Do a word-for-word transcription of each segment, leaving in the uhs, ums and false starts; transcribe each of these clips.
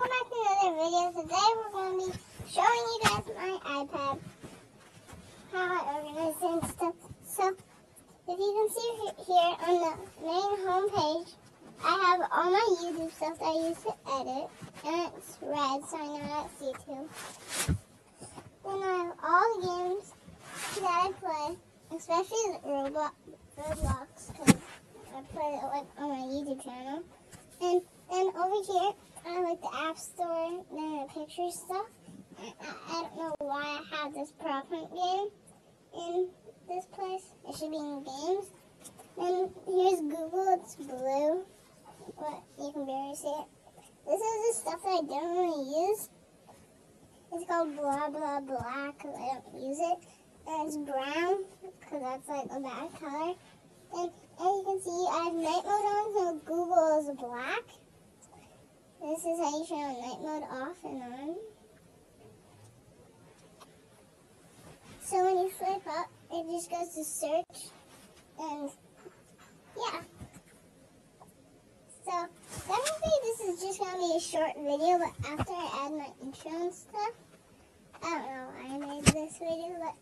welcome back to another video. Today we're going to be showing you guys my iPad, how I organize it and stuff. So, if you can see here on the main home page, I have all my YouTube stuff that I use to edit, and it's red, so I know that's YouTube. Then I have all the games that I play, especially Roblox, Roblox, because I play it like on my YouTube channel. And then over here, I have like the App Store, then the picture stuff. I, I, I don't know why I have this PowerPoint game in this place. It should be in games. Then here's Google. It's blue, but you can barely see it. This is the stuff that I don't really use. It's called blah blah blah because I don't use it. And it's brown because that's like a bad color. And as you can see, I have night mode on, so Google is black. This is how you turn night mode off and on. So when you flip up, it just goes to search, and yeah. So technically this is just going to be a short video, but after I add my intro and stuff, I don't know why I made this video, but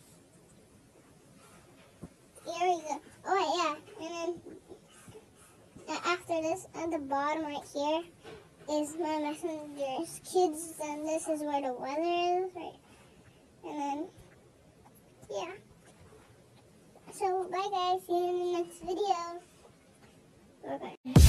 here we go. Oh wait, yeah, and then after this, at the bottom right here, is my Messenger's kids, and this is where the weather is, right? And then, yeah. So, bye guys, see you in the next video. Bye-bye.